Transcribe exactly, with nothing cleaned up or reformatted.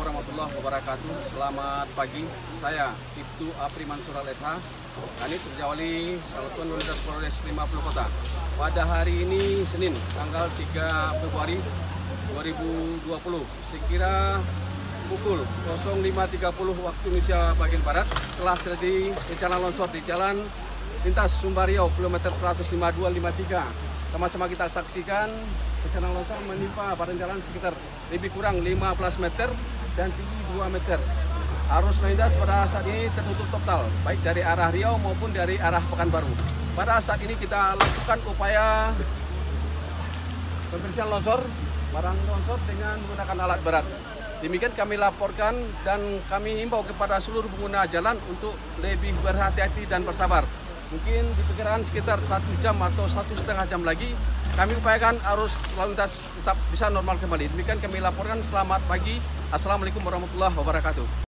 warahmatullahi wabarakatuh. Selamat pagi, saya Ibtu Apri Mansur Al-Esha, Kanit Terjawali Satuan Lalu Lintas Polres lima puluh Kota. Pada hari ini Senin, tanggal tiga Februari dua ribu dua puluh, sekira pukul lima tiga puluh waktu Indonesia bagian Barat, telah terjadi bencana longsor di Jalan Lintas Sumbar-Riau kilometer seratus lima puluh dua lima puluh tiga. Sama-sama kita saksikan bencana longsor menimpa badan jalan sekitar lebih kurang lima belas meter dan tinggi dua meter. Arus lalu lintas pada saat ini tertutup total, baik dari arah Riau maupun dari arah Pekanbaru. Pada saat ini kita lakukan upaya pembersihan longsor, barang longsor dengan menggunakan alat berat. Demikian kami laporkan dan kami himbau kepada seluruh pengguna jalan untuk lebih berhati-hati dan bersabar. Mungkin diperkirakan sekitar satu jam atau satu setengah jam lagi kami upayakan arus lalu lintas tetap bisa normal kembali. Demikian kami laporkan. Selamat pagi. Assalamualaikum warahmatullahi wabarakatuh.